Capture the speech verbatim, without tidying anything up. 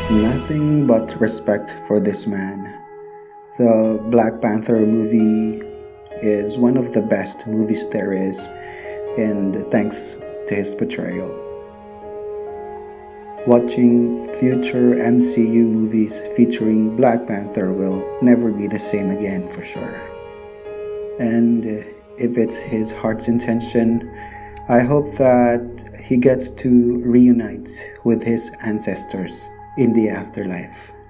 Nothing but respect for this man. The Black Panther movie is one of the best movies there is, and thanks to his portrayal. Watching future M C U movies featuring Black Panther will never be the same again for sure. And if it's his heart's intention, I hope that he gets to reunite with his ancestors in the afterlife.